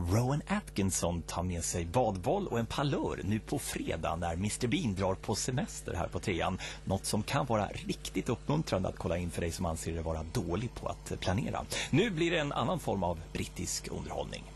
Rowan Atkinson tar med sig badboll och en palör nu på fredag när Mr. Bean drar på semester här på trean. Något som kan vara riktigt uppmuntrande att kolla in för dig som anser det vara dålig på att planera. Nu blir det en annan form av brittisk underhållning.